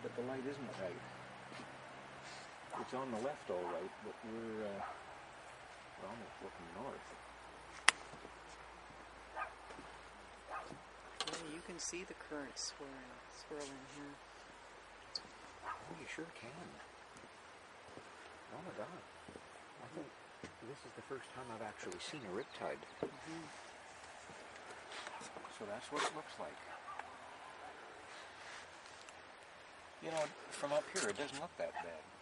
but the light isn't right. It's on the left all right, but we're almost looking north. Yeah, you can see the current swirling here. Oh, you sure can. Oh my God. I think this is the first time I've actually seen a riptide. Mm-hmm. So that's what it looks like. You know, from up here it doesn't look that bad.